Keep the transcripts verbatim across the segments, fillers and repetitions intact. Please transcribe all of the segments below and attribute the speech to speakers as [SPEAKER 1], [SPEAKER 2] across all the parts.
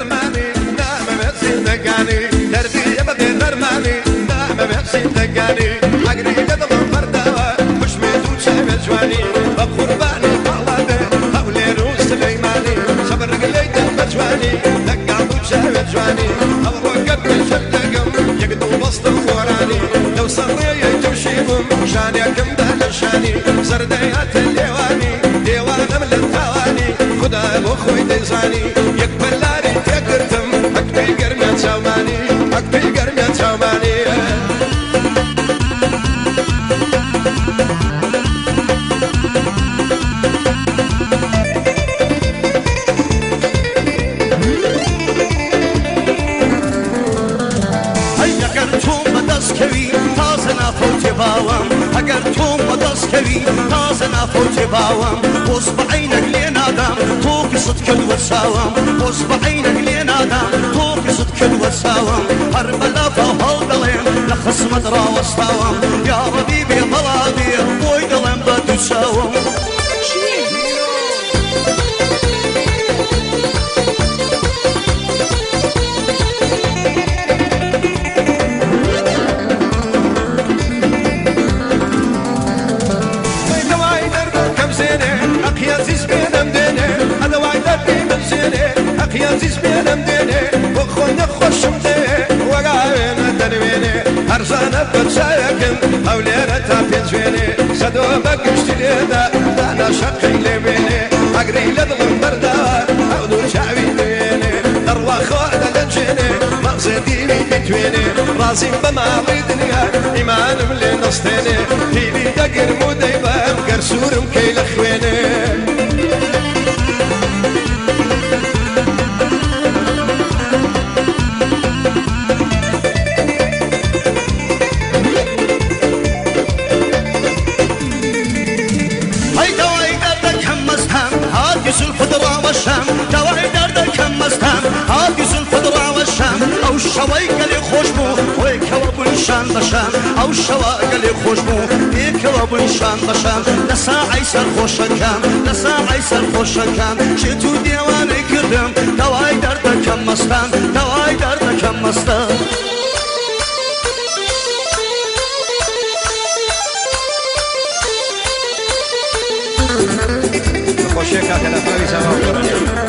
[SPEAKER 1] درماني نام بحسين دقاني دردي يبدي درماني نام بحسين دقاني عقلي قدم فرداوة مش ميتو شايف جواني بقرباني طلبي هولي روس سليماني صبر قليت بجواني دقعبو شايف جواني أبغى قبل شدقم يقدو بسط الخوراني لو صري يتوشيبهم شانيكم دهلشاني زرديات الليواني ديوان من الثواني خدا بخوي ديزاني يقبل لاري تقرتم أكبي قرمية سوماني أكبي قرمية سوماني
[SPEAKER 2] اگر تو مدرس کبی تازه نفوت باوم بوس بعینک لینادم تو قصد کل وساوم بوس بعینک لینادم تو قصد کل وساوم هر بلا فهال دلیم لخصمت را وستاوم یا ربیبی طلابی بوی دلیم بدو ساوم
[SPEAKER 1] عزيز بينم ديني وخونا خوشم ديني وقاوينا تنويني هرزانا برسايكن هولينا تابين زويني سدو بقشتي ليدا دانا شقي لبيني اقري لدغم بردار هودو شعبي دويني دروا خوانا لنجيني مغزديني بتويني راسي بماضي دنيا ايمان ملي نصتيني فيني دقر موديبا مقرسور مكيل اخويني
[SPEAKER 2] شوای گلی خوش بو وی کوا شان بشان او شوای گلی خوش بو وی کوا شان بشان لساعی سر خوش کم لساعی سر خوش کم چه تو دیوانه کردم دوای درد کم مستان دوای درد کم مستان
[SPEAKER 1] خوشی که تلفنی زمان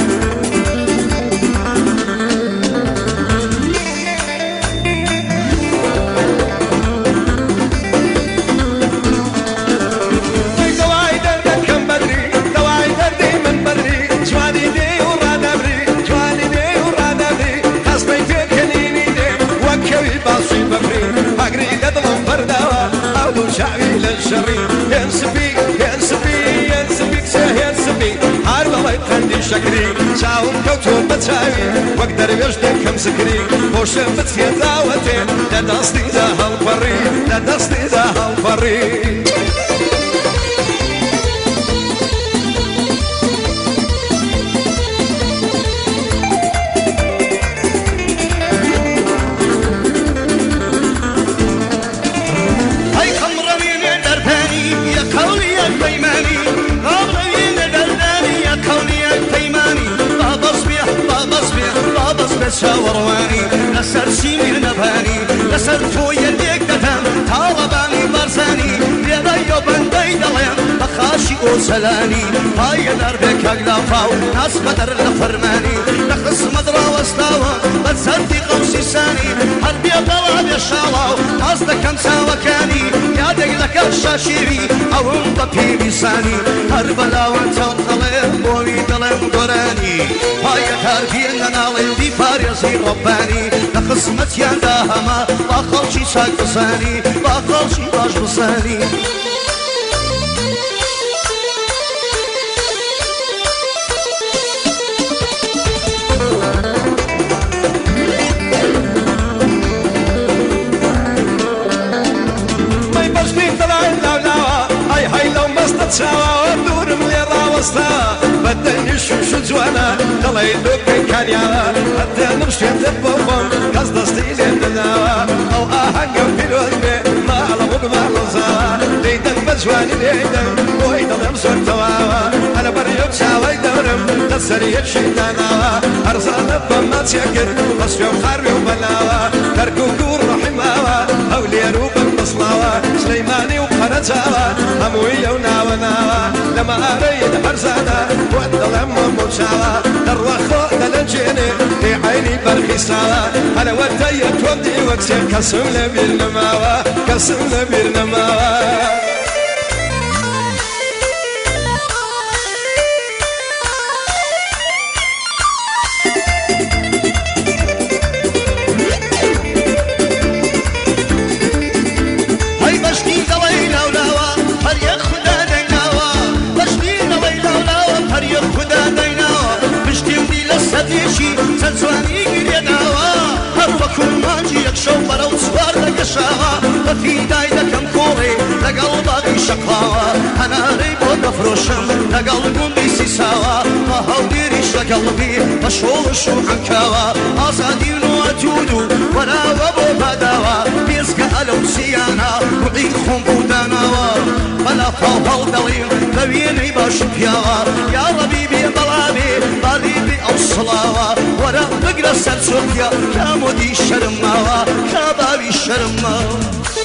[SPEAKER 1] شعبي للشري ينسبي ينسبي ينسبي ينسبي عارف الله يتخندي شكري شاوم كوتو بتساوي واقدر يجدك كم سكري وش بتفي دعوتي لا تصدي ذا هالفري لا تصدي ذا هالفري
[SPEAKER 2] شاورواني لسر شيمي نباني لسر فوي يديك دتم طالباني برساني يدا يوبن داي دليم بخاشي وسلاني هاي دربك اقلافاو ناس بدر لفرماني لخص مدرا وستاوا بتسدي قوسي ساني حربي طلع بشالاو ناس دكم ساوكاني يا دقلك الشاشيري او انطبي بيساني هربلا وانت وطلب بوي دلم قراني هاي تربي ننالي دي فاريزي رباني لخصمت يا داهما باخلشي ساق بساني باخلشي باش بساني
[SPEAKER 1] سوا ودور ملي راوستا بدني شو شو جوانا دلي دوك كان يا حتى نمشي تبوفم قصد ستيلي دلاوا او اهنج في الوزن ما على غض ما لزا ليدن بجواني ليدن ويدن امسك تواوا انا بريوك شاوي دورم لسر يشيدنا أرزانا فما تيكر مصفي وخاربي وبلاوا تركو كور رحماوا أولي روب المصلاوا سليماني وقرتاوا هموية وناوا ناوا لما أريد حرزانا وأدلم وموشاوا دروا خو دلنجيني في عيني برخيصاوا أنا وديت ودي وكسير كسم لبير نماوا كسم لبير نماوا
[SPEAKER 2] سنسواني قريناوا هروكو ماجي يكشو برو سوار لقشاوا وفي دايدا كم كوري لقل باقي شقاوا انا ريبو دفروشم لقل قندي سيساوا ما هو ديريش لقلبي مشغول شو عنكاوا آزادي ونواتودو ولا وابو باداوا بيزقى ألو سيانا وعيد خم بوداناوا بلا فوضل دليم بويني باش بياوا يا ربيبي بلابي باريبي أو صلاوا ورا بقرا سرسوكيا يا مودي شرماوا كابابي شرماوا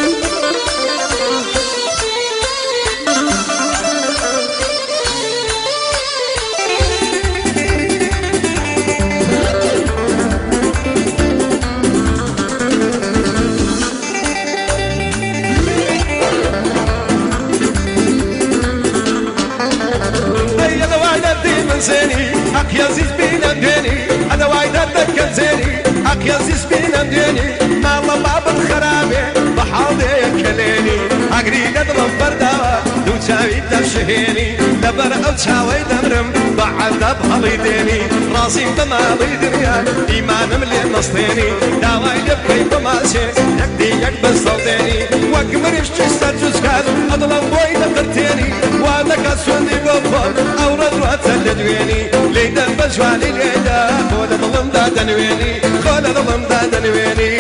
[SPEAKER 1] زيني أك يا زيز بينا ديني أنا وايدتك زيني أك يا زيز بينا ديني ما الله باب الخرابي بحاضي كليني أقريد أضرب برداوة دوتاوي دشهيني دبر أو تشاوي دمرم بعد بهالي ديني راسي بمالي دنيا إيمان ملي نصطيني داواي يبكي بماشي يكدي يكبس صوتيني وقمريش تشتر جزكاد أضرب بويدة قرتيني وادك أسوندي بفضل أورد وتلدويني ليدا بجواني ليدا خود ظلم دا دنويني خود ظلم دا دنويني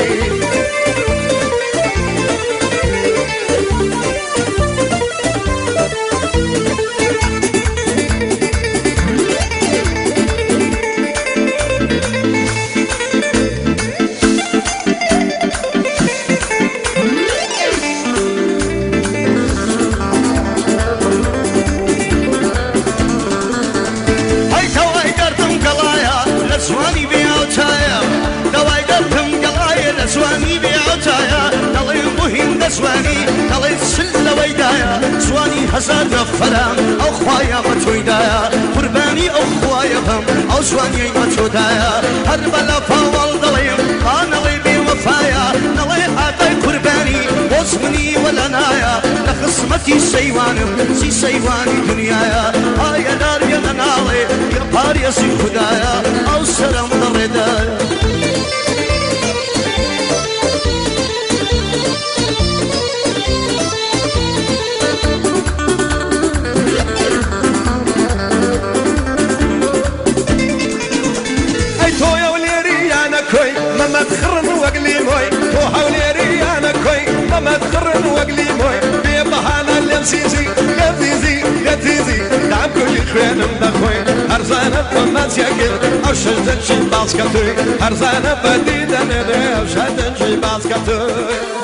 [SPEAKER 2] سواني بيعوتايا دواي درتم قلايا سواني بيعوتايا دلي مهم دسواني دلي سلة ويدايا سواني هزار فرام أو خوايا متويدايا قرباني أو خوايا فهم أو سواني متودايا هربلا فاول دليم أنا لي بوفايا نلي عطاي قرباني واسمني ولا نايا لخصمتي سيوانم سي سيواني دنيايا آيا دار يا نالي يا باريا سي خدايا أو سلام دردايا
[SPEAKER 1] أي تويا وليري أنا كوي ماما تخرن وقلي موي توها وليري أنا كوي ماما تخرن وقلي موي بيبهانا لنسيزي لذيذي لذيذي دعم كل خوين مدخوي هرزانة فما تيكر أو شجدن شي باسكتوي هرزانة فديدة ندي أو شجدن شي باسكتوي